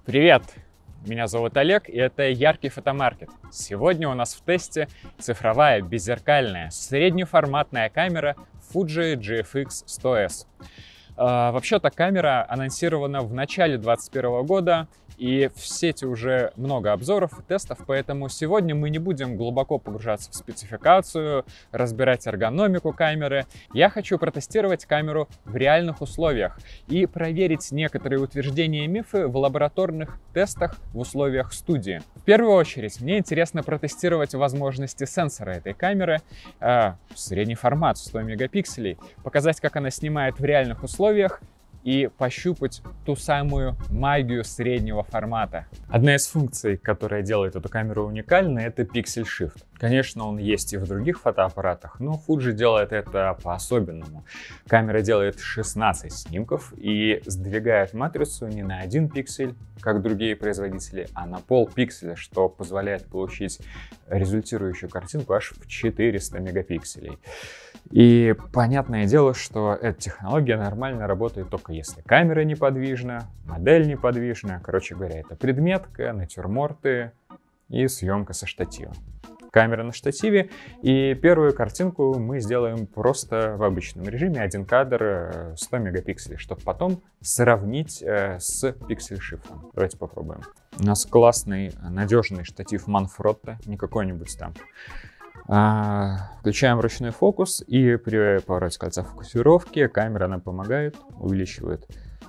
Привет! Меня зовут Олег, и это Яркий Фотомаркет. Сегодня у нас в тесте цифровая беззеркальная среднеформатная камера Fuji GFX 100S. Вообще-то камера анонсирована в начале 2021 года, и в сети уже много обзоров и тестов, поэтому сегодня мы не будем глубоко погружаться в спецификацию, разбирать эргономику камеры. Я хочу протестировать камеру в реальных условиях и проверить некоторые утверждения и мифы в лабораторных тестах в условиях студии. В первую очередь мне интересно протестировать возможности сенсора этой камеры, средний формат 100 мегапикселей, показать, как она снимает в реальных условиях, и пощупать ту самую магию среднего формата. Одна из функций, которая делает эту камеру уникальной, это Pixel Shift. Конечно, он есть и в других фотоаппаратах, но Fuji делает это по-особенному. Камера делает 16 снимков и сдвигает матрицу не на 1 пиксель, как другие производители, а на полпикселя, что позволяет получить результирующую картинку аж в 400 мегапикселей. И понятное дело, что эта технология нормально работает только если камера неподвижна, модель неподвижна. Короче говоря, это предметка, натюрморты и съемка со штатива. Камера на штативе, и первую картинку мы сделаем просто в обычном режиме, один кадр 100 мегапикселей, чтобы потом сравнить с Pixel Shift. Давайте попробуем. У нас классный, надежный штатив Manfrotto, не какой-нибудь там. Включаем ручной фокус, и при повороте кольца фокусировки камера нам помогает, увеличивает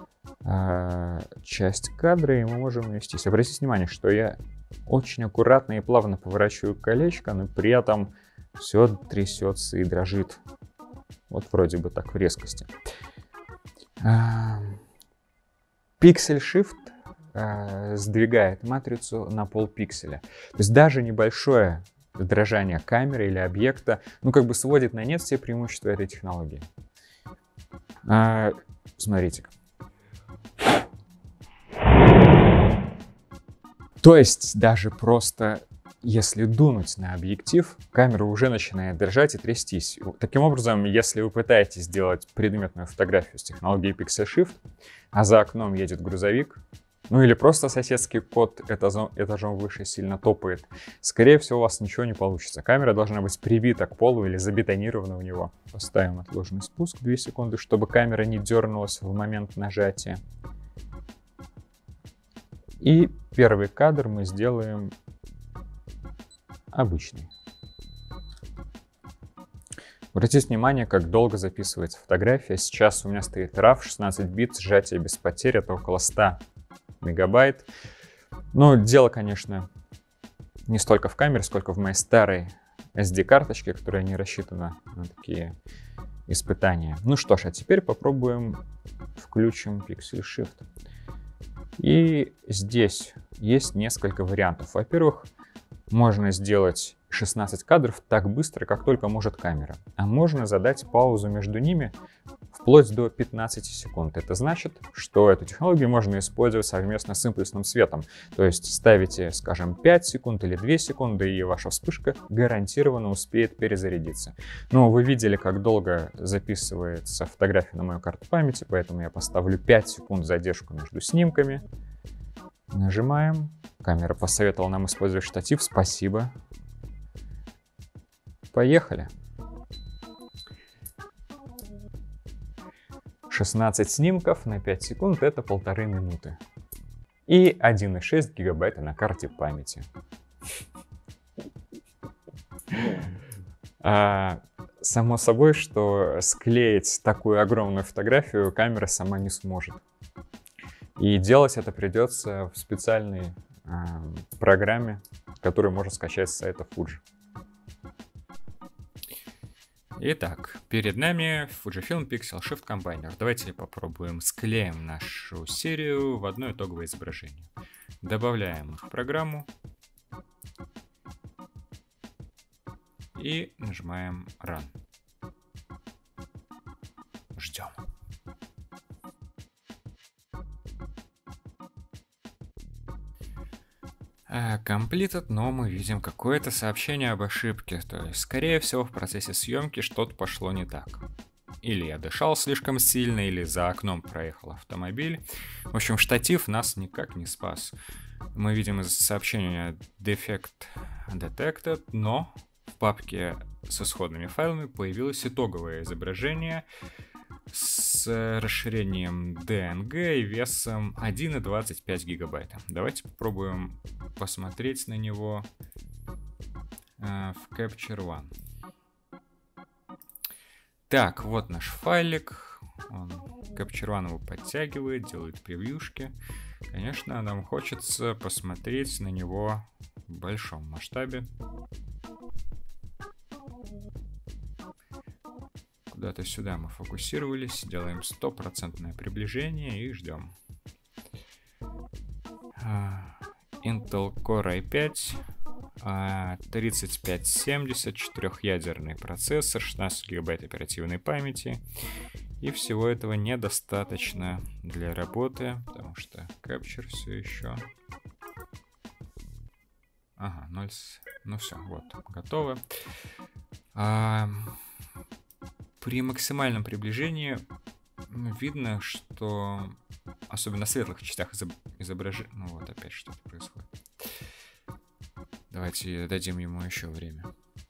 часть кадра, и мы можем вместись. Обратите внимание, что я очень аккуратно и плавно поворачиваю колечко, но при этом все трясется и дрожит. Вот вроде бы так в резкости. Pixel Shift сдвигает матрицу на полпикселя. То есть даже небольшое дрожание камеры или объекта, сводит на нет все преимущества этой технологии. Смотрите-ка. То есть даже просто если дунуть на объектив, камера уже начинает дрожать и трястись. Таким образом, если вы пытаетесь сделать предметную фотографию с технологией Pixel Shift, а за окном едет грузовик, или просто соседский кот этажом выше сильно топает, скорее всего, у вас ничего не получится. Камера должна быть прибита к полу или забетонирована в него. Поставим отложенный спуск 2 секунды, чтобы камера не дернулась в момент нажатия. И первый кадр мы сделаем обычный. Обратите внимание, как долго записывается фотография. Сейчас у меня стоит RAW 16 бит, сжатие без потерь, это около 100 мегабайт. Но дело, конечно, не столько в камере, сколько в моей старой SD-карточке, которая не рассчитана на такие испытания. Ну что ж, а теперь попробуем включим Pixel Shift. И здесь есть несколько вариантов. Во-первых, можно сделать 16 кадров так быстро, как только может камера. А можно задать паузу между ними вплоть до 15 секунд. Это значит, что эту технологию можно использовать совместно с импульсным светом. То есть ставите, скажем, 5 секунд или 2 секунды, и ваша вспышка гарантированно успеет перезарядиться. Но вы видели, как долго записывается фотография на мою карту памяти, поэтому я поставлю 5 секунд задержку между снимками. Нажимаем. Камера посоветовала нам использовать штатив. Спасибо. Поехали. 16 снимков на 5 секунд — это 1,5 минуты. И 1,6 гигабайта на карте памяти. Само собой, что склеить такую огромную фотографию камера сама не сможет. И делать это придется в специальной программе, которую можно скачать с сайта Fuji. Итак, перед нами Fujifilm Pixel Shift Combiner. Давайте попробуем склеим нашу серию в одно итоговое изображение. Добавляем их в программу и нажимаем Run. Ждем. Completed, но мы видим какое-то сообщение об ошибке, то есть, скорее всего, в процессе съемки что-то пошло не так. или я дышал слишком сильно, или за окном проехал автомобиль. В общем, штатив нас никак не спас. Мы видим из сообщения Defect Detected, но в папке с исходными файлами появилось итоговое изображение с расширением DNG и весом 1,25 гигабайта. Давайте попробуем посмотреть на него в Capture One. Так, вот наш файлик. Capture One его подтягивает, делает превьюшки. Конечно, нам хочется посмотреть на него в большом масштабе. Куда-то сюда мы фокусировались, делаем 100% приближение и ждем. Intel Core i5, 3570, 4-ядерный процессор, 16 гигабайт оперативной памяти. И всего этого недостаточно для работы, потому что Capture все еще... Ага, 0... Ну все, вот, готово. При максимальном приближении видно, что особенно в светлых частях изображения... Ну вот опять что-то происходит. Давайте дадим ему еще время.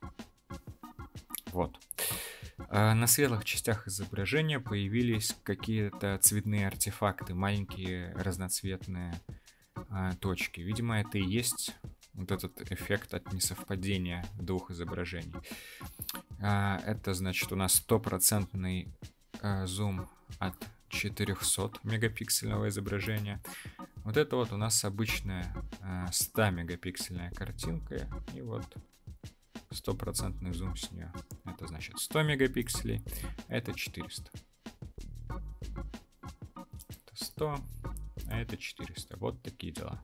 Вот. На светлых частях изображения появились какие-то цветные артефакты, маленькие разноцветные точки. Видимо, это и есть вот этот эффект от несовпадения двух изображений. Это значит у нас 100% зум от 400 мегапиксельного изображения. Вот это вот у нас обычная 100 мегапиксельная картинка. И вот 100% зум с нее. Это значит 100 мегапикселей, это 400. Это 100, а это 400. Вот такие дела.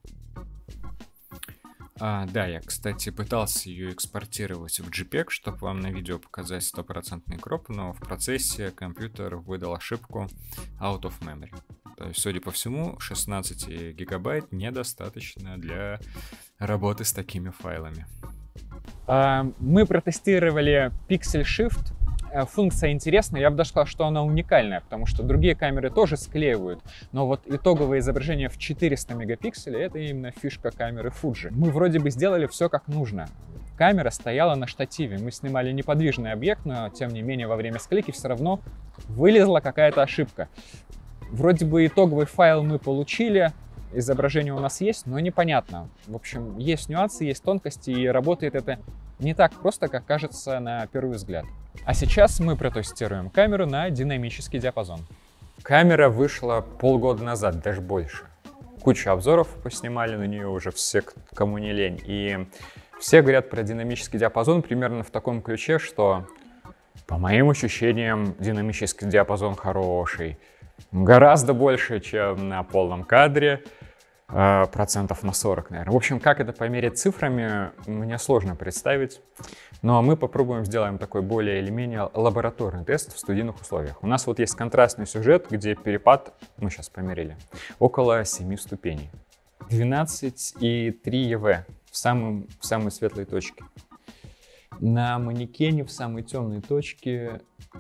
Да, я, кстати, пытался ее экспортировать в JPEG, чтобы вам на видео показать 100% кроп, но в процессе компьютер выдал ошибку out of memory. То есть, судя по всему, 16 гигабайт недостаточно для работы с такими файлами. Мы протестировали Pixel Shift. Функция интересная, я бы даже сказал, что она уникальная, потому что другие камеры тоже склеивают, но вот итоговое изображение в 400 мегапикселей — это именно фишка камеры Fuji. Мы вроде бы сделали все как нужно. Камера стояла на штативе, мы снимали неподвижный объект, но тем не менее во время склейки все равно вылезла какая-то ошибка. Вроде бы итоговый файл мы получили, изображение у нас есть, но непонятно. В общем, есть нюансы, есть тонкости, и работает это не так просто, как кажется на первый взгляд. А сейчас мы протестируем камеру на динамический диапазон. Камера вышла полгода назад, даже больше. Кучу обзоров поснимали на нее уже все, кому не лень. И все говорят про динамический диапазон примерно в таком ключе, что, по моим ощущениям, динамический диапазон хороший. Гораздо больше, чем на полном кадре. Процентов на 40, наверное. В общем, как это померить цифрами, мне сложно представить. Но мы попробуем, сделаем такой более или менее лабораторный тест в студийных условиях. У нас вот есть контрастный сюжет, где перепад, мы сейчас померили, около 7 ступеней. 12,3 EV в самой светлой точке. На манекене в самой темной точке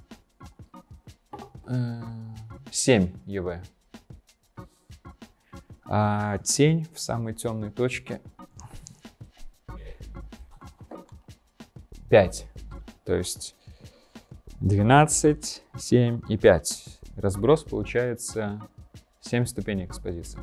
7 EV. А тень в самой темной точке 5. То есть 12, 7 и 5. Разброс получается 7 ступеней экспозиции.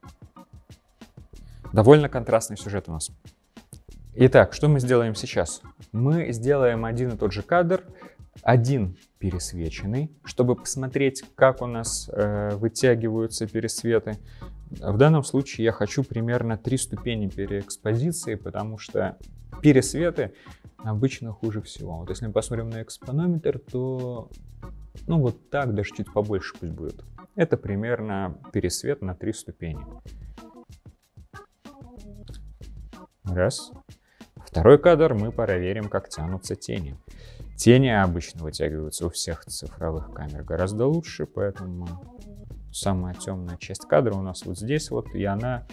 Довольно контрастный сюжет у нас. Итак, что мы сделаем сейчас? Мы сделаем один и тот же кадр, один пересвеченный, чтобы посмотреть, как у нас вытягиваются пересветы. В данном случае я хочу примерно 3 ступени переэкспозиции, потому что пересветы обычно хуже всего. Вот если мы посмотрим на экспонометр, то ну вот так, даже чуть побольше пусть будет. Это примерно пересвет на 3 ступени. Раз. Второй кадр мы проверим, как тянутся тени. Тени обычно вытягиваются у всех цифровых камер гораздо лучше, поэтому самая темная часть кадра у нас вот здесь вот, и она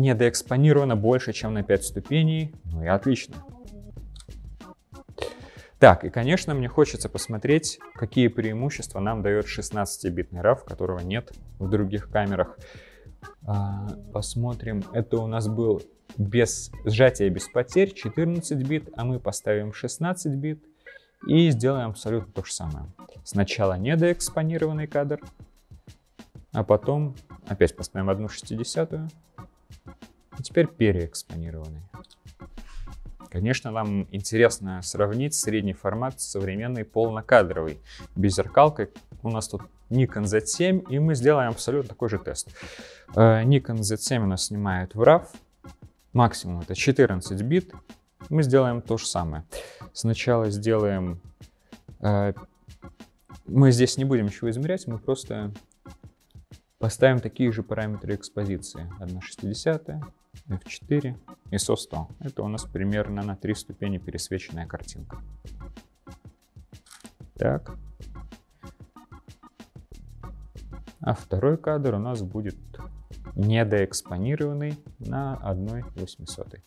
недоэкспонирована больше, чем на 5 ступеней. Ну и отлично. Так, и, конечно, мне хочется посмотреть, какие преимущества нам дает 16-битный RAW, которого нет в других камерах. Посмотрим. Это у нас был без сжатия, без потерь, 14 бит, а мы поставим 16 бит и сделаем абсолютно то же самое. Сначала недоэкспонированный кадр, а потом опять поставим 1/60, и теперь переэкспонированный. Конечно, нам интересно сравнить средний формат с современной полнокадровой беззеркалкой. У нас тут Nikon Z7, и мы сделаем абсолютно такой же тест. Nikon Z7 у нас снимает в RAW, максимум это 14 бит. Мы сделаем то же самое. Сначала сделаем... Мы здесь не будем ничего измерять, мы просто поставим такие же параметры экспозиции. 1/60, f4, ISO 100. Это у нас примерно на 3 ступени пересвеченная картинка. Так. А второй кадр у нас будет недоэкспонированный на 1/800.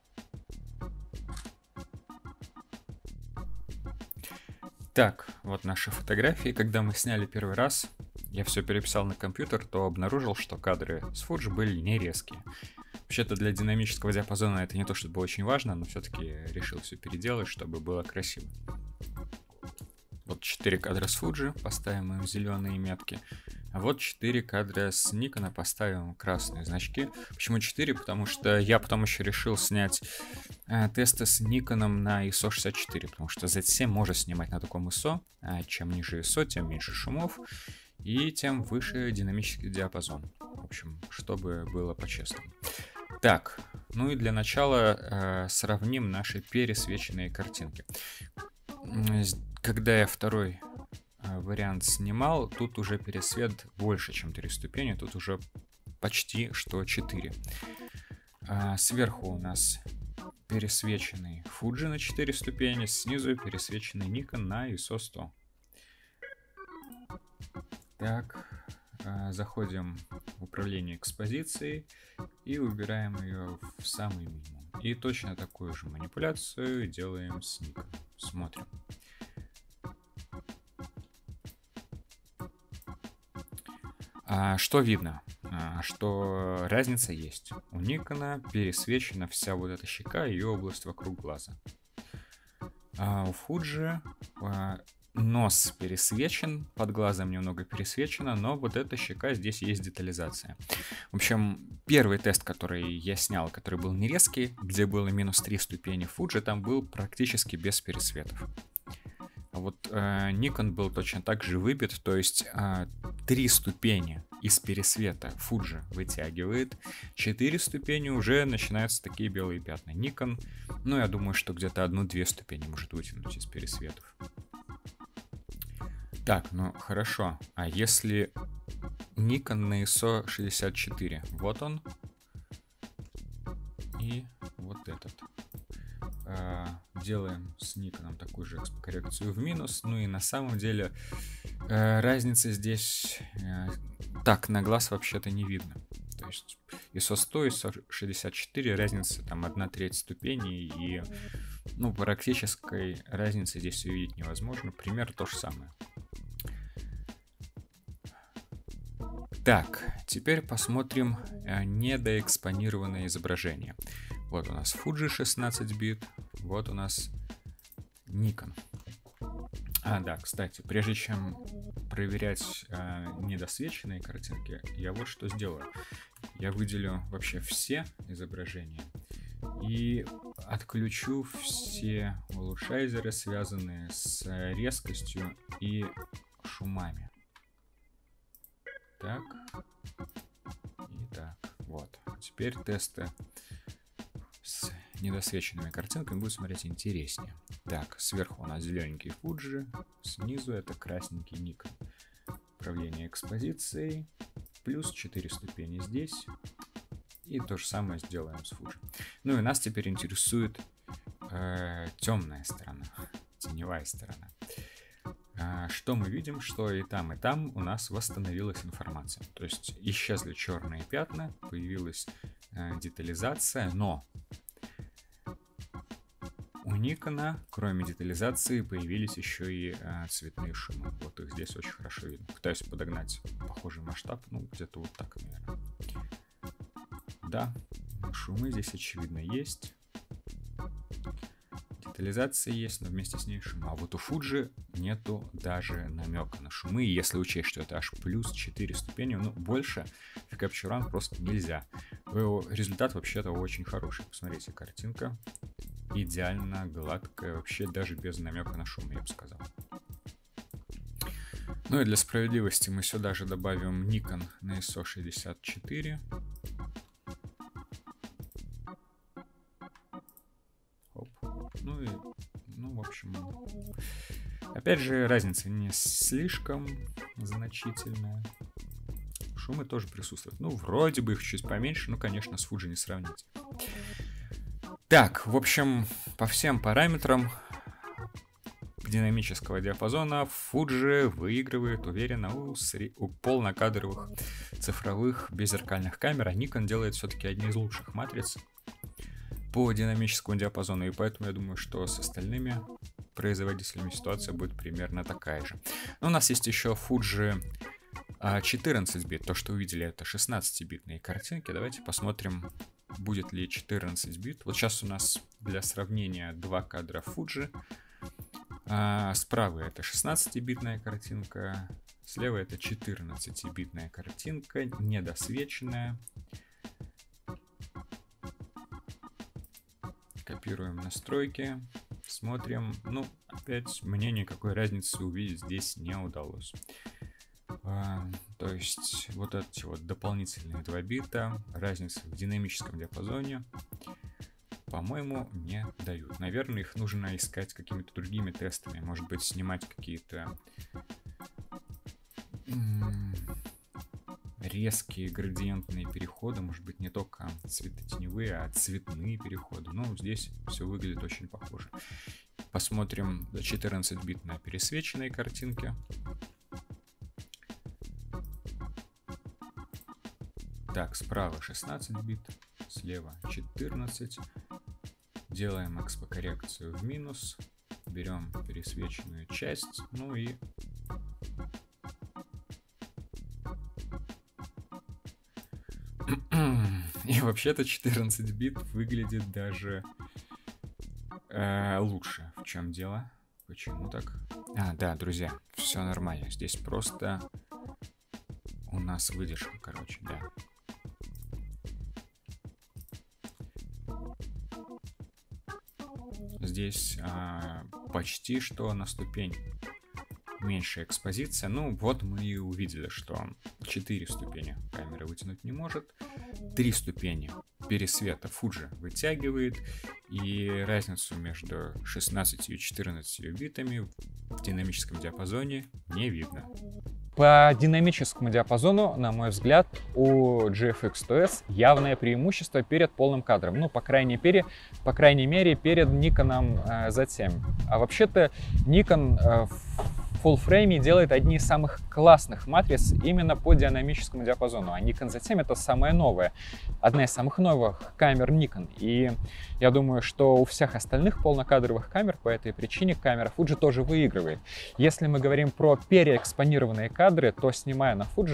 Так, вот наши фотографии. Когда мы сняли первый раз, я все переписал на компьютер, то обнаружил, что кадры с Fuji были не резкие. Вообще-то для динамического диапазона это не то, чтобы было очень важно, но все-таки решил все переделать, чтобы было красиво. Вот 4 кадра с Fuji, поставим им зеленые метки. А вот 4 кадра с Nikon, поставим красные значки. Почему 4? Потому что я потом еще решил снять тесты с Nikon на ISO 64, потому что Z7 может снимать на таком ISO, а чем ниже ISO, тем меньше шумов, и тем выше динамический диапазон. В общем, чтобы было по-честному. Так, ну и для начала сравним наши пересвеченные картинки. Когда я второй вариант снимал, тут уже пересвет больше, чем 3 ступени, тут уже почти что 4. Сверху у нас пересвеченный Fuji на 4 ступени, снизу пересвеченный Nikon на ISO 100. Так, заходим в управление экспозицией и выбираем ее в самый минимум. И точно такую же манипуляцию делаем с Nikon. Смотрим. Что видно? Что разница есть. У Никона пересвечена вся вот эта щека и область вокруг глаза. У Fuji нос пересвечен, под глазом немного пересвечено, но вот эта щека, здесь есть детализация. В общем, первый тест, который я снял, который был не резкий, где было минус 3 ступени Fuji, там был практически без пересветов. А вот Nikon был точно так же выбит, то есть 3 ступени из пересвета Fuji вытягивает, 4 ступени уже начинаются такие белые пятна. Nikon, ну я думаю, что где-то 1-2 ступени может вытянуть из пересветов. Так, ну хорошо, а если Nikon на ISO 64, вот он, и вот этот. Делаем с Nikon такую же коррекцию в минус. Ну и на самом деле разницы здесь так на глаз вообще-то не видно. То есть ISO 100, ISO 64, разница там 1/3 ступени, и ну, практической разницы здесь увидеть невозможно. Пример то же самое. Так, теперь посмотрим недоэкспонированное изображение. Вот у нас Fuji 16 бит, вот у нас Nikon. Да, кстати, прежде чем проверять недосвеченные картинки, я вот что сделаю. Я выделю вообще все изображения и отключу все улучшайзеры, связанные с резкостью и шумами. Так, и так, вот. Теперь тесты с недосвеченными картинками будут смотреть интереснее. Так, сверху у нас зелененький Fuji, снизу это красненький Nikon. Управление экспозицией, плюс 4 ступени здесь. И то же самое сделаем с Fuji. Ну и нас теперь интересует темная сторона, теневая сторона. Что мы видим, что и там у нас восстановилась информация. То есть исчезли черные пятна, появилась детализация, но у Nikon, кроме детализации, появились еще и цветные шумы. Вот их здесь очень хорошо видно. Пытаюсь подогнать похожий масштаб, ну, где-то вот так, наверное. Да, шумы здесь, очевидно, есть. Детализация есть, но вместе с ней шума. А вот у Fuji нету даже намека на шумы. И если учесть, что это аж плюс 4 ступени, ну, больше в Capture One просто нельзя. Результат вообще-то очень хороший. Посмотрите, картинка идеально гладкая, вообще даже без намека на шум, я бы сказал. Ну и для справедливости мы сюда же добавим Nikon на ISO 64. Ну и, ну, в общем, опять же, разница не слишком значительная. Шумы тоже присутствуют. Ну, вроде бы их чуть поменьше, но, конечно, с Fuji не сравнить. Так, в общем, по всем параметрам динамического диапазона Fuji выигрывает уверенно у полнокадровых цифровых беззеркальных камер, а Nikon делает все-таки одни из лучших матриц по динамическому диапазону, и поэтому я думаю, что с остальными производителями ситуация будет примерно такая же. Но у нас есть еще Fuji 14 бит, то, что увидели, это 16-битные картинки. Давайте посмотрим, будет ли 14 бит. Вот сейчас у нас для сравнения два кадра Fuji. Справа это 16-битная картинка, слева это 14-битная картинка, недосвеченная. Копируем настройки, смотрим. Ну, опять мне никакой разницы увидеть здесь не удалось. То есть вот эти вот дополнительные 2 бита, разница в динамическом диапазоне, по-моему, не дают. Наверное, их нужно искать какими-то другими тестами. Может быть, снимать какие-то резкие градиентные переходы. Может быть, не только светотеневые, а цветные переходы. Ну, здесь все выглядит очень похоже. Посмотрим 14 бит на пересвеченные картинки. Так, справа 16 бит, слева 14. Делаем экспокоррекцию в минус. Берем пересвеченную часть. Ну и вообще-то 14 бит выглядит даже лучше. В чем дело? Почему так? Да, друзья, все нормально. Здесь просто у нас выдержка, короче, да. Здесь почти что на ступень меньшая экспозиция. Ну, вот мы и увидели, что 4 ступени камера вытянуть не может. 3 ступени пересвета Fuji вытягивает. И разницу между 16 и 14 битами в динамическом диапазоне не видно. По динамическому диапазону, на мой взгляд, у GFX 100S явное преимущество перед полным кадром. Ну, по крайней мере, перед Nikon Z7. А вообще-то Nikon в фуллфрейме делает одни из самых классных матриц именно по динамическому диапазону. А Nikon Z7 это самая новая, одна из самых новых камер Nikon. И я думаю, что у всех остальных полнокадровых камер по этой причине камера Fuji тоже выигрывает. Если мы говорим про переэкспонированные кадры, то, снимая на Fuji,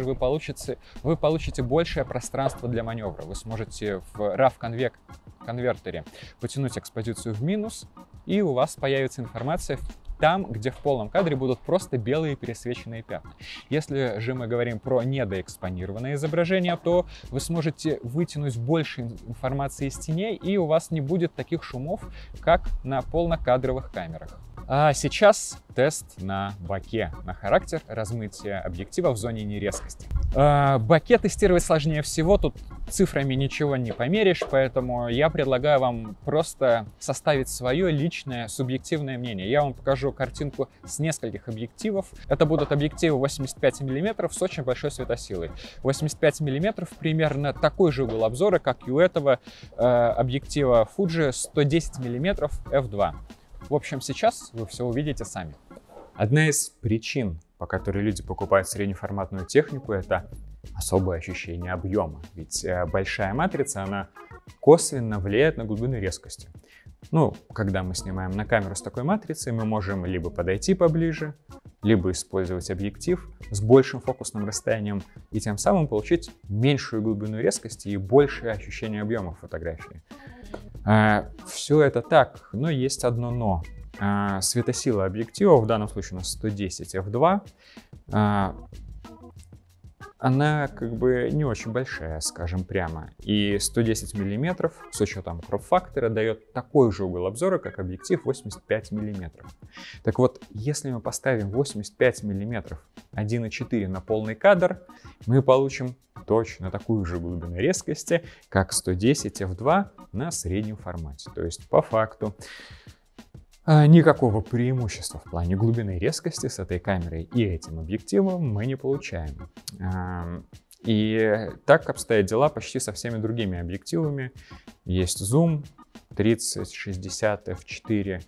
вы получите большее пространство для маневра. Вы сможете в RAW-конвертере потянуть экспозицию в минус, и у вас появится информация там, где в полном кадре будут просто белые пересвеченные пятна. Если же мы говорим про недоэкспонированное изображение, то вы сможете вытянуть больше информации из теней, и у вас не будет таких шумов, как на полнокадровых камерах. А сейчас тест на боке, на характер размытия объектива в зоне нерезкости. Боке тестировать сложнее всего, тут цифрами ничего не померишь, поэтому я предлагаю вам просто составить свое личное субъективное мнение. Я вам покажу картинку с нескольких объективов. Это будут объективы 85 мм с очень большой светосилой. 85 мм примерно такой же угол обзора, как и у этого объектива Fuji 110 мм f2. В общем, сейчас вы все увидите сами. Одна из причин, по которой люди покупают среднеформатную технику, это особое ощущение объема. Ведь большая матрица, она косвенно влияет на глубину резкости. Ну, когда мы снимаем на камеру с такой матрицей, мы можем либо подойти поближе, либо использовать объектив с большим фокусным расстоянием и тем самым получить меньшую глубину резкости и большее ощущение объема фотографии. Все это так, но есть одно но. Светосила объектива, в данном случае у нас 110 f2, она как бы не очень большая, скажем прямо. И 110 мм с учетом кроп-фактора дает такой же угол обзора, как объектив 85 мм. Так вот, если мы поставим 85 мм 1.4 на полный кадр, мы получим точно такую же глубину резкости, как 110 f2 на среднем формате. То есть по факту никакого преимущества в плане глубины резкости с этой камерой и этим объективом мы не получаем. И так обстоят дела почти со всеми другими объективами. Есть зум 30-60 f4,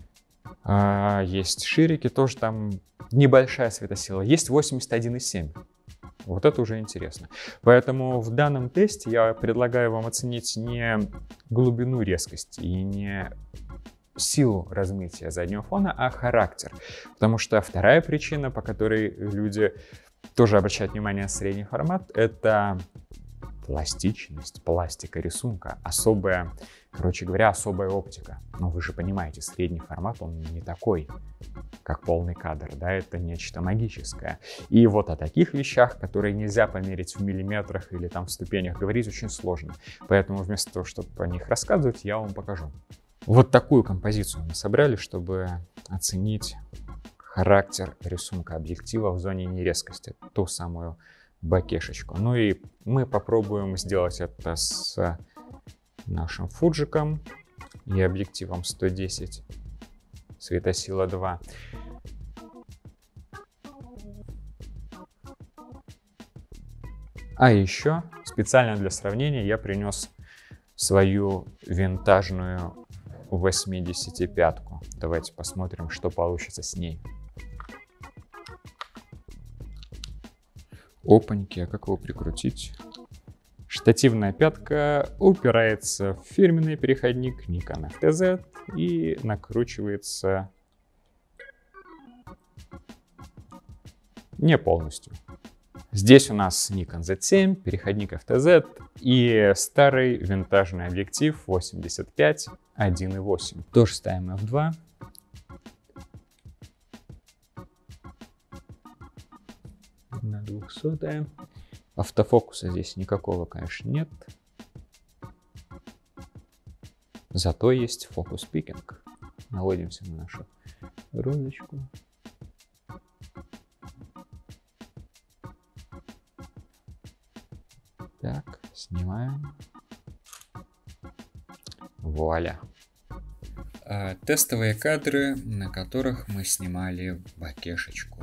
есть ширики, тоже там небольшая светосила. Есть 81,7. Вот это уже интересно. Поэтому в данном тесте я предлагаю вам оценить не глубину резкости и не силу размытия заднего фона, а характер. Потому что вторая причина, по которой люди тоже обращают внимание на средний формат, это пластичность, пластика рисунка, особая, короче говоря, особая оптика. Но вы же понимаете, средний формат, он не такой, как полный кадр, да, это нечто магическое. И вот о таких вещах, которые нельзя померить в миллиметрах или там в ступенях, говорить очень сложно. Поэтому вместо того, чтобы о них рассказывать, я вам покажу. Вот такую композицию мы собрали, чтобы оценить характер рисунка объектива в зоне нерезкости, ту самую бакешечку. Ну и мы попробуем сделать это с нашим фуджиком и объективом 110 светосила 2. А еще специально для сравнения я принес свою винтажную 85-ку. Давайте посмотрим, что получится с ней. Опаньки, а как его прикрутить? Штативная пятка упирается в фирменный переходник Nikon FTZ и накручивается не полностью. Здесь у нас Nikon Z7, переходник FTZ и старый винтажный объектив 85 1.8. Тоже ставим f2. На 200. Автофокуса здесь никакого, конечно, нет. Зато есть фокус-пикинг. Наводимся на нашу розочку. Так, снимаем. Вуаля. Тестовые кадры, на которых мы снимали бакешечку.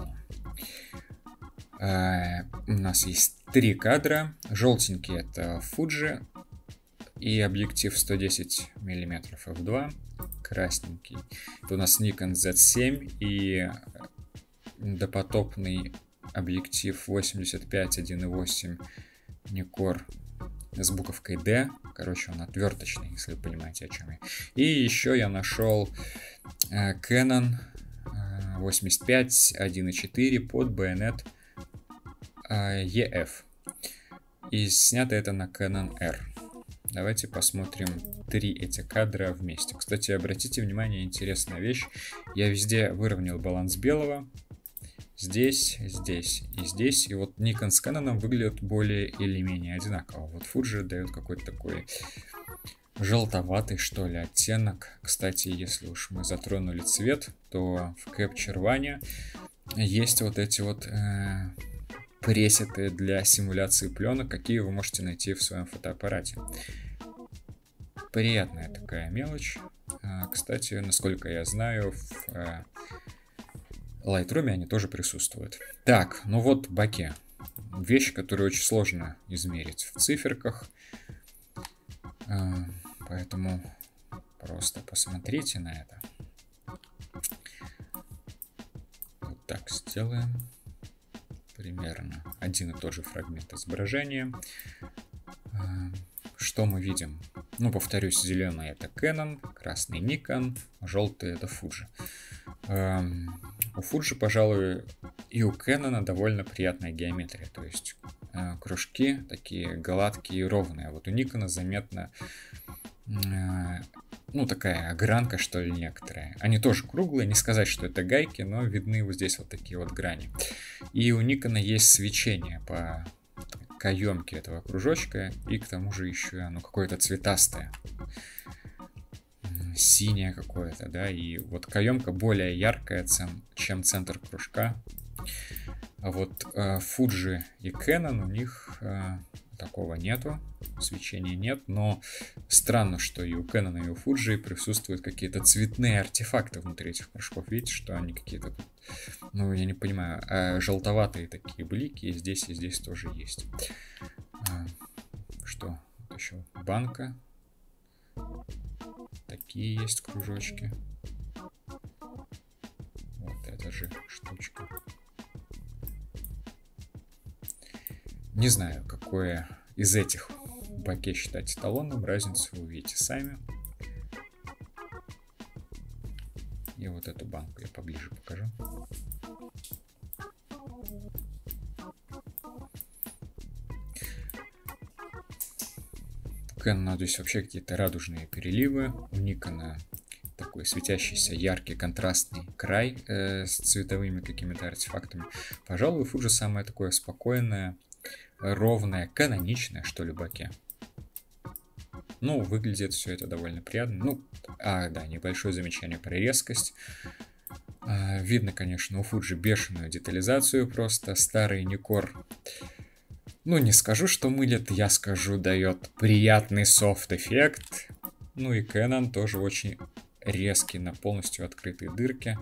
У нас есть 3 кадра. Желтенький — это Fuji и объектив 110 мм f2. Красненький — это у нас Nikon Z7 и допотопный объектив 85 1.8 Nikkor с буковкой D. Короче, он отверточный, если вы понимаете, о чем я. И еще я нашел Canon 85 1.4 под байонет EF. И снято это на Canon R. Давайте посмотрим 3 эти кадра вместе. Кстати, обратите внимание, интересная вещь. Я везде выровнял баланс белого. Здесь, здесь и здесь. И вот Nikon с Canon выглядят более или менее одинаково. Вот Fuji дает какой-то такой желтоватый, что ли, оттенок. Кстати, если уж мы затронули цвет, то в Capture One есть вот эти вот пресеты для симуляции пленок, какие вы можете найти в своем фотоаппарате. Приятная такая мелочь. Кстати, насколько я знаю, в Lightroom они тоже присутствуют. Так, ну вот боке. Вещь, которую очень сложно измерить в циферках. Поэтому просто посмотрите на это. Вот так сделаем. Примерно один и тот же фрагмент изображения. Что мы видим? Ну, повторюсь, зеленый это Canon, красный Nikon, желтый это Fuji. У Fuji, пожалуй, и у Canon довольно приятная геометрия, то есть кружки такие гладкие и ровные. Вот у Nikon заметно, ну, такая огранка, что ли, некоторая. Они тоже круглые, не сказать, что это гайки, но видны вот здесь вот такие вот грани. И у Nikon есть свечение по каемке этого кружочка, и к тому же еще оно какое-то цветастое. Синее какое-то, да, и вот каемка более яркая, чем центр кружка. А вот Fuji и Canon, у них такого нету, свечения нет, но странно, что и у Canon, и у Fuji присутствуют какие-то цветные артефакты внутри этих кружков. Видите, что они какие-то, ну, я не понимаю, желтоватые такие блики, и здесь тоже есть. Что вот еще? Банка. Такие есть кружочки. Вот эта же штучка. Не знаю, какое из этих баке считать эталонным. Разницу вы увидите сами. И вот эту банку я поближе покажу. У Canon здесь вообще какие-то радужные переливы. У Nikon такой светящийся, яркий, контрастный край с цветовыми какими-то артефактами. Пожалуй, у Fuji самое такое спокойное, ровное, каноничное, что ли, баке. Ну, выглядит все это довольно приятно. Ну, да, небольшое замечание про резкость. Видно, конечно, у Fuji бешеную детализацию просто. Старый Nikkor, ну, не скажу, что мылит, я скажу, дает приятный софт-эффект. Ну и Canon тоже очень резкий на полностью открытые дырки.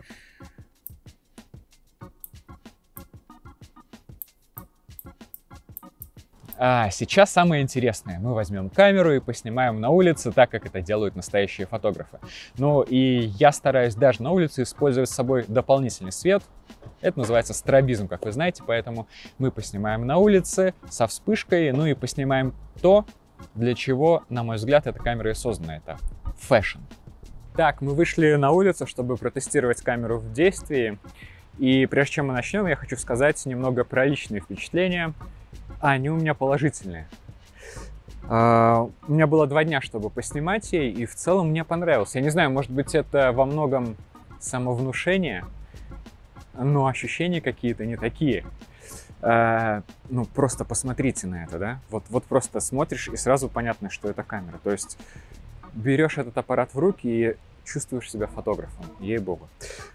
А сейчас самое интересное. Мы возьмем камеру и поснимаем на улице, так как это делают настоящие фотографы. Ну и я стараюсь даже на улице использовать с собой дополнительный свет. Это называется стробизм, как вы знаете, поэтому мы поснимаем на улице со вспышкой, ну и поснимаем то, для чего, на мой взгляд, эта камера и создана. Это фэшн. Так, мы вышли на улицу, чтобы протестировать камеру в действии. И прежде чем мы начнем, я хочу сказать немного про личные впечатления. Они у меня положительные. У меня было 2 дня, чтобы поснимать ей, и в целом мне понравилось. Я не знаю, может быть, это во многом самовнушение, но ощущения какие-то не такие. Ну, просто посмотрите на это, да? Вот просто смотришь, и сразу понятно, что это камера. То есть берешь этот аппарат в руки и чувствуешь себя фотографом, ей-богу.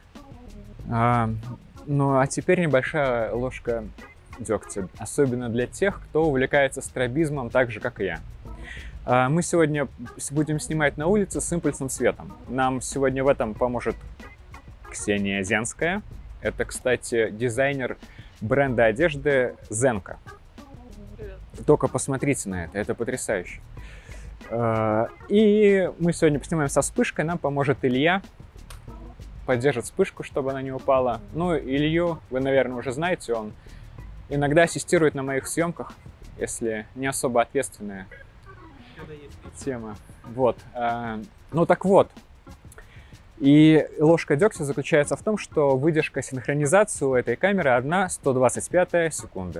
Ну, а теперь небольшая ложка дегтя, особенно для тех, кто увлекается стробизмом так же, как и я. Мы сегодня будем снимать на улице с импульсным светом. Нам сегодня в этом поможет Ксения Зенская. Это, кстати, дизайнер бренда одежды Zenka. Привет. Только посмотрите на это потрясающе. И мы сегодня поснимаем со вспышкой, нам поможет Илья. Поддержит вспышку, чтобы она не упала. Ну, Илью вы, наверное, уже знаете, он иногда ассистирует на моих съемках, если не особо ответственная тема. Вот. Ну так вот. И ложка дегтя заключается в том, что выдержка синхронизации у этой камеры 1/125 секунды.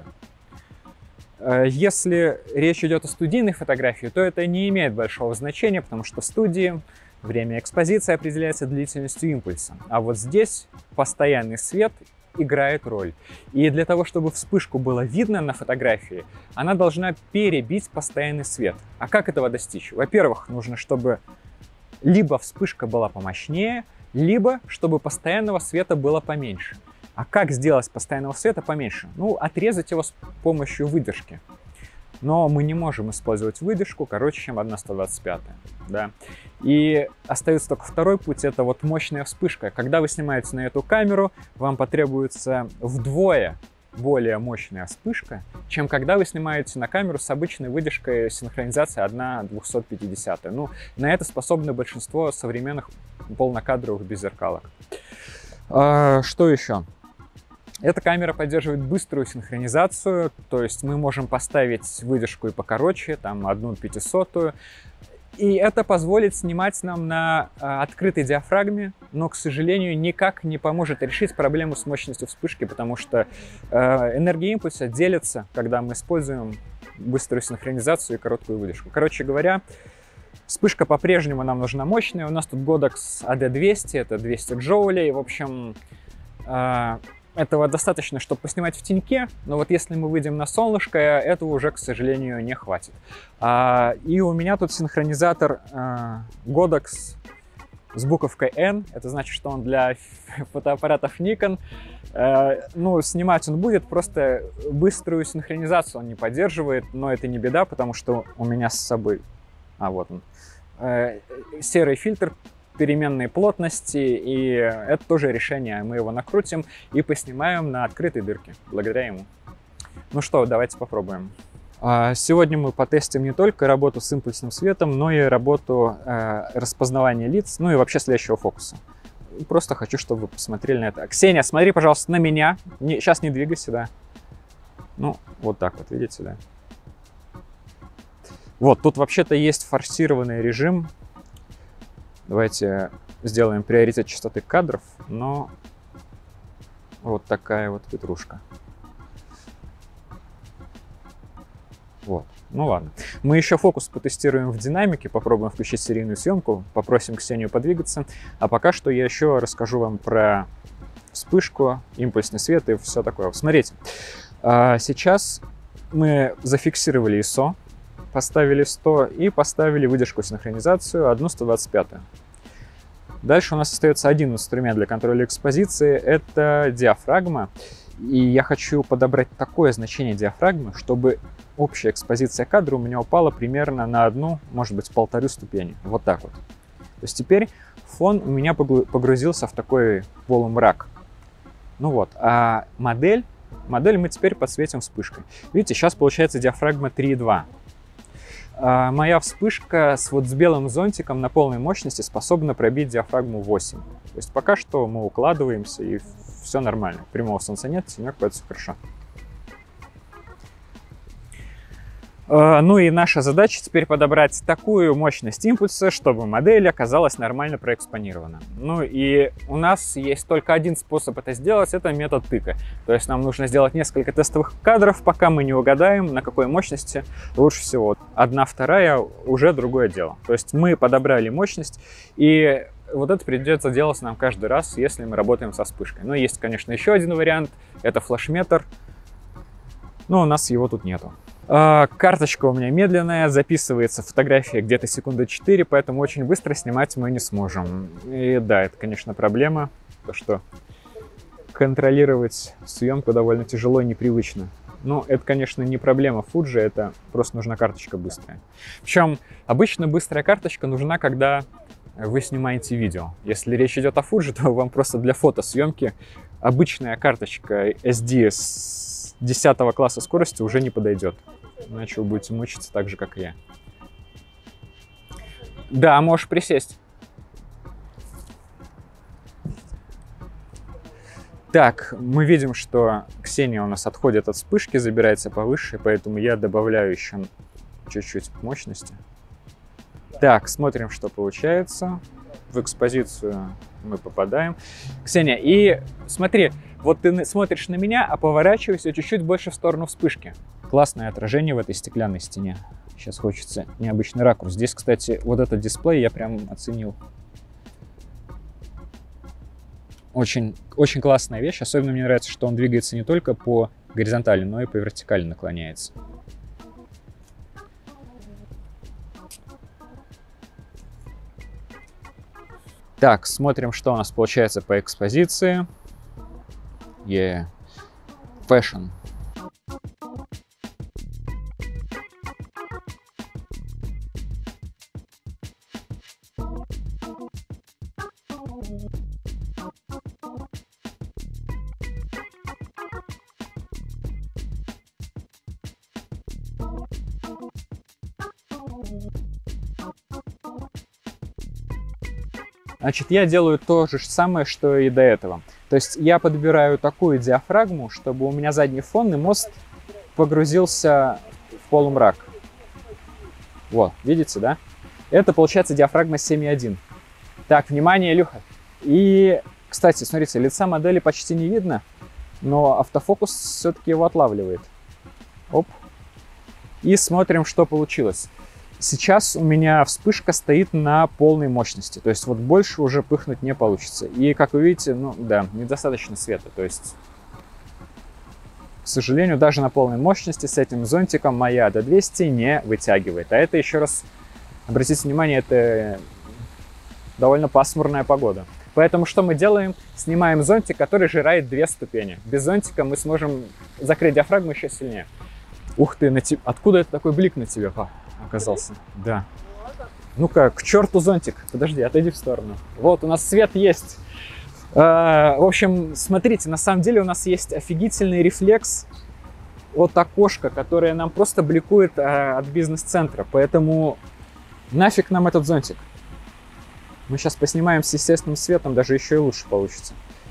Если речь идет о студийной фотографии, то это не имеет большого значения, потому что в студии время экспозиции определяется длительностью импульса. А вот здесь постоянный свет играет роль. И для того, чтобы вспышку было видно на фотографии, она должна перебить постоянный свет. А как этого достичь? Во-первых, нужно, чтобы либо вспышка была помощнее, либо чтобы постоянного света было поменьше. А как сделать постоянного света поменьше? Ну, отрезать его с помощью выдержки. Но мы не можем использовать выдержку короче, чем 1/125. Да? И остается только второй путь, это вот мощная вспышка. Когда вы снимаете на эту камеру, вам потребуется вдвое более мощная вспышка, чем когда вы снимаете на камеру с обычной выдержкой синхронизации 1/250. Ну, на это способны большинство современных полнокадровых беззеркалок. Что еще? Эта камера поддерживает быструю синхронизацию, то есть мы можем поставить выдержку и покороче, там 1/500, И это позволит снимать нам на открытой диафрагме, но, к сожалению, никак не поможет решить проблему с мощностью вспышки, потому что энергия импульса делится, когда мы используем быструю синхронизацию и короткую выдержку. Короче говоря, вспышка по-прежнему нам нужна мощная. У нас тут Godox AD200, это 200 джоулей. В общем, этого достаточно, чтобы поснимать в теньке, но вот если мы выйдем на солнышко, этого уже, к сожалению, не хватит. И у меня тут синхронизатор Godox с буковкой N, это значит, что он для фотоаппаратов Nikon. Ну, снимать он будет, просто быструю синхронизацию он не поддерживает, но это не беда, потому что у меня с собой, вот он, серый фильтр переменной плотности, и это тоже решение. Мы его накрутим и поснимаем на открытой дырке, благодаря ему. Ну что, давайте попробуем. Сегодня мы потестим не только работу с импульсным светом, но и работу распознавания лиц, ну и вообще следующего фокуса. Просто хочу, чтобы вы посмотрели на это. Ксения, смотри, пожалуйста, на меня. Сейчас не двигайся, да. Ну, вот так вот, видите, да. Вот, тут вообще-то есть форсированный режим. Давайте сделаем приоритет частоты кадров, но вот такая вот петрушка. Вот, ну ладно. Мы еще фокус потестируем в динамике, попробуем включить серийную съемку, попросим Ксению подвигаться. А пока что я еще расскажу вам про вспышку, импульсный свет и все такое. Смотрите, сейчас мы зафиксировали ISO. Поставили 100 и поставили выдержку синхронизацию, одну 125. Дальше у нас остается один инструмент для контроля экспозиции, это диафрагма. И я хочу подобрать такое значение диафрагмы, чтобы общая экспозиция кадра у меня упала примерно на одну, может быть, 1,5 ступени. Вот так вот. То есть теперь фон у меня погрузился в такой полумрак. Ну вот, а модель мы теперь подсветим вспышкой. Видите, сейчас получается диафрагма 3,2. Моя вспышка с белым зонтиком на полной мощности способна пробить диафрагму 8. То есть пока что мы укладываемся и все нормально. Прямого солнца нет, тенек, поэтому все хорошо. Ну и наша задача теперь подобрать такую мощность импульса, чтобы модель оказалась нормально проэкспонирована. Ну и у нас есть только один способ это сделать, это метод тыка. То есть нам нужно сделать несколько тестовых кадров, пока мы не угадаем, на какой мощности лучше всего. 1/2 уже другое дело. То есть мы подобрали мощность, и вот это придется делать нам каждый раз, если мы работаем со вспышкой. Но есть, конечно, еще один вариант, это флешметр, но у нас его тут нету. Карточка у меня медленная, записывается фотография где-то секунды 4, поэтому очень быстро снимать мы не сможем. И да, это, конечно, проблема, то что контролировать съемку довольно тяжело и непривычно. Но это, конечно, не проблема Fuji, это просто нужна карточка быстрая. Причем обычно быстрая карточка нужна, когда вы снимаете видео. Если речь идет о Fuji, то вам просто для фотосъемки обычная карточка SD с 10 класса скорости уже не подойдет. Иначе вы будете мучиться так же, как и я. Да, можешь присесть. Так, мы видим, что Ксения у нас отходит от вспышки, забирается повыше, поэтому я добавляю еще чуть-чуть мощности. Так, смотрим, что получается. В экспозицию мы попадаем. Ксения, и смотри, вот ты смотришь на меня, а поворачивайся чуть-чуть больше в сторону вспышки. Классное отражение в этой стеклянной стене. Сейчас хочется необычный ракурс. Здесь, кстати, вот этот дисплей я прям оценил. Очень классная вещь. Особенно мне нравится, что он двигается не только по горизонтали, но и по вертикали наклоняется. Так, смотрим, что у нас получается по экспозиции. Fashion. Значит, я делаю то же самое, что и до этого. То есть я подбираю такую диафрагму, чтобы у меня задний фон и мост погрузился в полумрак. Вот, видите, да? Это получается диафрагма 7.1. Так, внимание, Илюха. И, кстати, смотрите, лица модели почти не видно, но автофокус все-таки его отлавливает. Оп. И смотрим, что получилось. Сейчас у меня вспышка стоит на полной мощности, то есть вот больше уже пыхнуть не получится. И, как вы видите, ну да, недостаточно света, то есть, к сожалению, даже на полной мощности с этим зонтиком моя до 200 не вытягивает. А это, еще раз обратите внимание, это довольно пасмурная погода. Поэтому что мы делаем? Снимаем зонтик, который жирает 2 ступени. Без зонтика мы сможем закрыть диафрагму еще сильнее. Ух ты, откуда это такой блик на тебе оказался? Да. Ну-ка, к черту зонтик. Подожди, отойди в сторону. Вот, у нас свет есть. В общем, смотрите, на самом деле у нас есть офигительный рефлекс от окошка, которое нам просто бликует от бизнес-центра. Поэтому нафиг нам этот зонтик. Мы сейчас поснимаем с естественным светом, даже еще и лучше получится.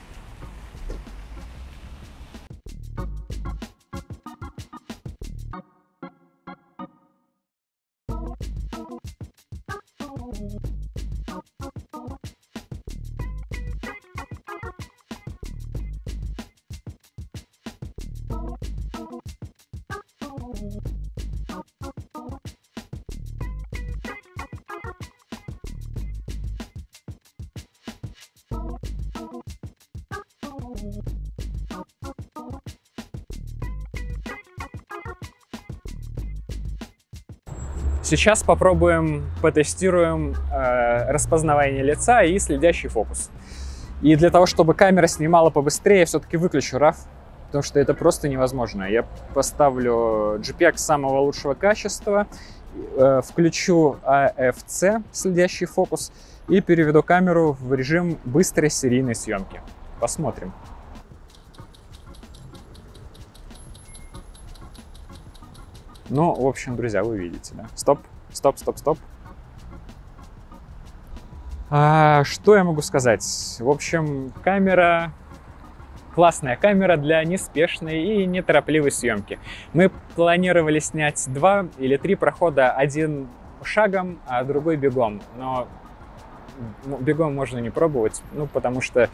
Сейчас попробуем, потестируем распознавание лица и следящий фокус. И для того, чтобы камера снимала побыстрее, я все-таки выключу RAW, потому что это просто невозможно. Я поставлю JPEG самого лучшего качества, включу AFC, следящий фокус, и переведу камеру в режим быстрой серийной съемки. Посмотрим. Ну, в общем, друзья, вы видите, да? Стоп, стоп, стоп, стоп. Что я могу сказать? В общем, камера... Классная камера для неспешной и неторопливой съемки. Мы планировали снять 2 или 3 прохода, один шагом, а другой бегом. Но бегом можно не пробовать, ну, потому что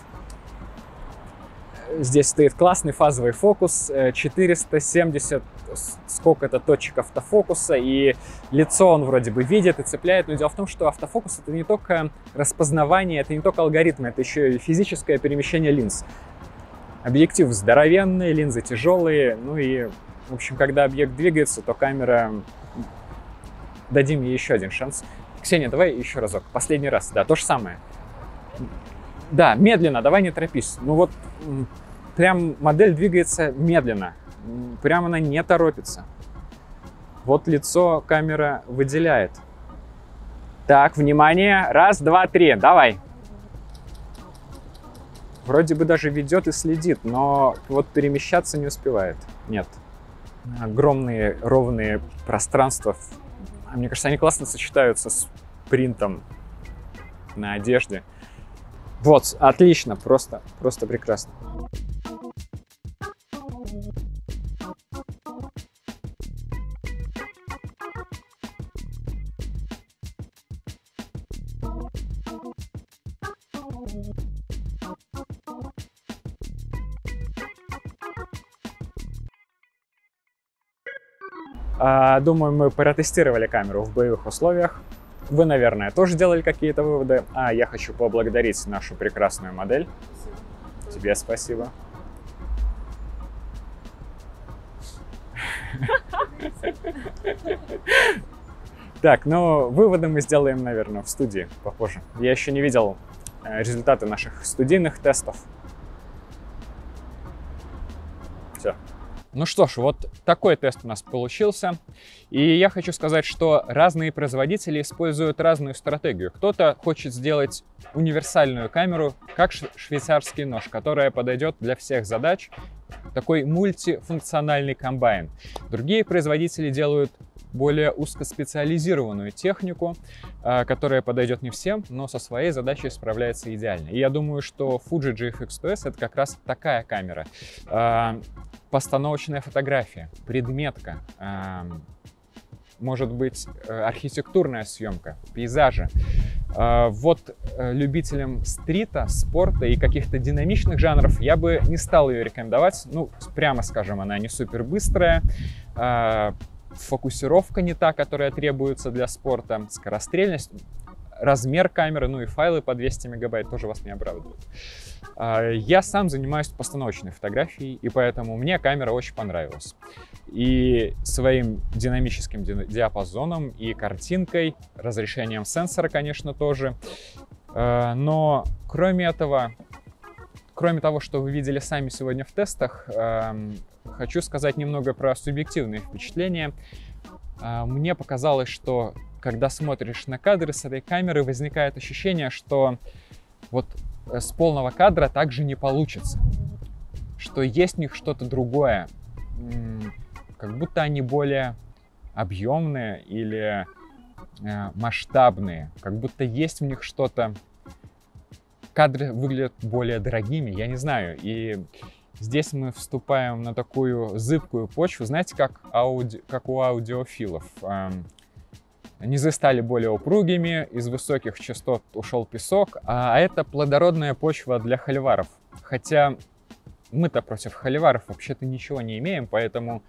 здесь стоит классный фазовый фокус, 470 сколько-то точек автофокуса, и лицо он вроде бы видит и цепляет, но дело в том, что автофокус — это не только распознавание, это не только алгоритмы, это еще и физическое перемещение линз. Объектив здоровенный, линзы тяжелые, ну и, в общем, когда объект двигается, то камера... Дадим ей еще один шанс. Ксения, давай еще разок, последний раз, да, то же самое. Да, медленно, давай не торопись. Ну вот, прям модель двигается медленно. Прям она не торопится. Вот лицо камера выделяет. Так, внимание. 1, 2, 3. Давай. Вроде бы даже ведет и следит, но вот перемещаться не успевает. Нет. Огромные ровные пространства. Мне кажется, они классно сочетаются с принтом на одежде. Вот, отлично, просто прекрасно. Думаю, мы протестировали камеру в боевых условиях. Вы, наверное, тоже делали какие-то выводы. Я хочу поблагодарить нашу прекрасную модель. Тебе спасибо. Так, ну, выводы мы сделаем, наверное, в студии попозже. Я еще не видел результаты наших студийных тестов. Все. Ну что ж, вот такой тест у нас получился. И я хочу сказать, что разные производители используют разную стратегию. Кто-то хочет сделать универсальную камеру, как швейцарский нож, которая подойдет для всех задач. Такой мультифункциональный комбайн. Другие производители делают более узкоспециализированную технику, которая подойдет не всем, но со своей задачей справляется идеально. И я думаю, что Fuji GFX 100S — это как раз такая камера. Постановочная фотография, предметка, может быть архитектурная съемка, пейзажи. Вот любителям стрита, спорта и каких-то динамичных жанров я бы не стал ее рекомендовать. Ну, прямо скажем, она не супер быстрая, фокусировка не та, которая требуется для спорта, скорострельность, размер камеры, ну и файлы по 200 мегабайт тоже вас не обрадуют. Я сам занимаюсь постановочной фотографией, и поэтому мне камера очень понравилась. И своим динамическим диапазоном, и картинкой, разрешением сенсора, конечно, тоже. Но кроме этого, кроме того, что вы видели сами сегодня в тестах, хочу сказать немного про субъективные впечатления. Мне показалось, что когда смотришь на кадры с этой камеры, возникает ощущение, что вот с полного кадра также не получится, что есть в них что-то другое, как будто они более объемные или масштабные, как будто есть в них что-то. Кадры выглядят более дорогими, я не знаю, и здесь мы вступаем на такую зыбкую почву, знаете, как у аудиофилов. Низы стали более упругими, из высоких частот ушел песок, а это плодородная почва для холиваров. Хотя мы-то против холиваров вообще-то ничего не имеем, поэтому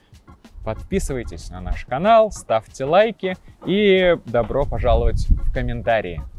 подписывайтесь на наш канал, ставьте лайки и добро пожаловать в комментарии.